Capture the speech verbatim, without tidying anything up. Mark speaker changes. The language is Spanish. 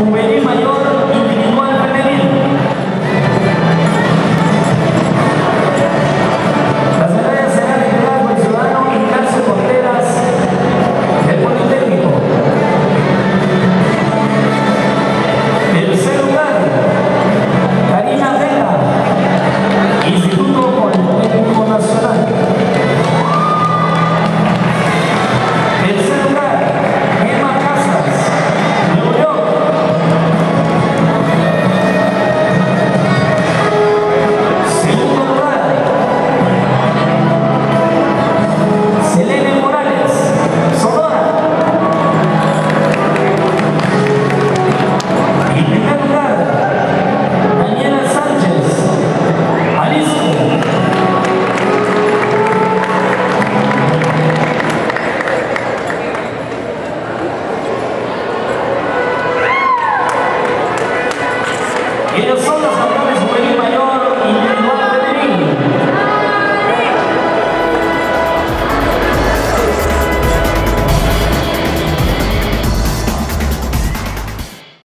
Speaker 1: juvenil mayor individual femenil. Las medallas serán entregadas por el ciudadano Ignacio Contreras del Politécnico. Tercer lugar, Karina Vela, Instituto Politécnico Nacional. Tercer lugar, Emma Casas, Nuevo León. Segundo lugar, Selene Morales, Sonora. Y primer lugar, Daniela Sánchez, Jalisco. Ellos son los campeones juvenil mayor